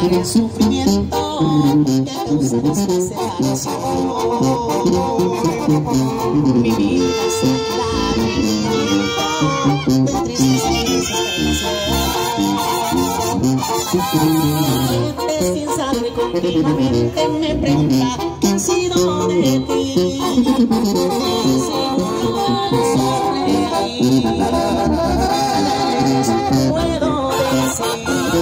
calmar el sufrimiento que causa esta separación. Mi vida será un de tristeza y desesperación. Sin saber continuamente me pregunta qué ha sido de ti. Puedo decir,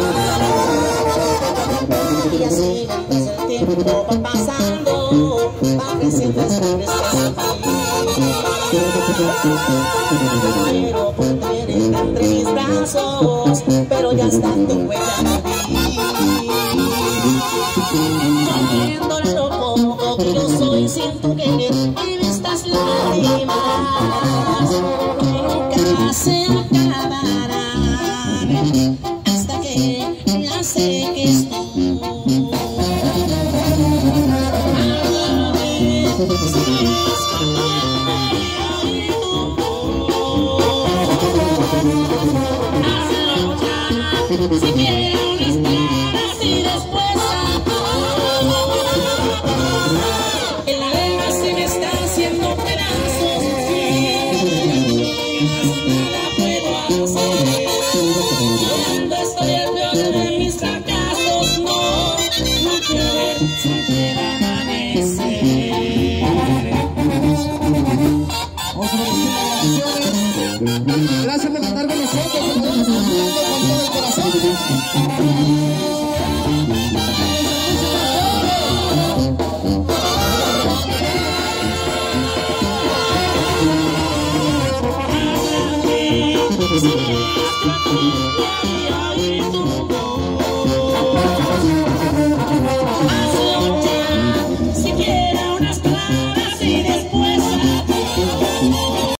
y así mientras el tiempo va pasando, va creciendo esta tristeza. Quiero ponerte entre mis brazos, pero ya está tu huella en mí. Sabiendo lo poco que yo soy, siento que en estas lágrimas nunca se acabarán hasta que ya seques tú. Si quiero estar así después, en la lengua se me está haciendo pedazos, nada puedo hacer. Cuando estoy al peor de mis fracasos, no quiero ver siquiera amanecer. Gracias por cantar con nosotros, con todo el corazón. Háblame,